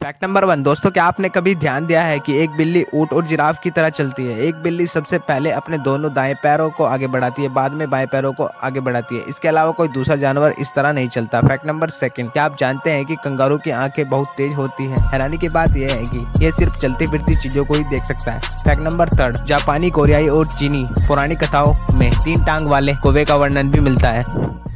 Fact number 1 दोस्तों, क्या आपने कभी ध्यान दिया है कि एक बिल्ली ऊंट और जिराफ की तरह चलती है। एक बिल्ली सबसे पहले अपने दोनों दाएं पैरों को आगे बढ़ाती है, बाद में बाएं पैरों को आगे बढ़ाती है। इसके अलावा कोई दूसरा जानवर इस तरह नहीं चलता। फैक्ट नंबर 2 क्या आप जानते हैं कि कंगारू की आंखें बहुत तेज होती हैं। हैरानी की बात यह है कि यह सिर्फ चलती फिरती चीजों को ही देख सकता है। फैक्ट नंबर 3 जापानी, कोरियाई और चीनी पौराणिक कथाओं में 3 टांग वाले कौवे का वर्णन भी मिलता है।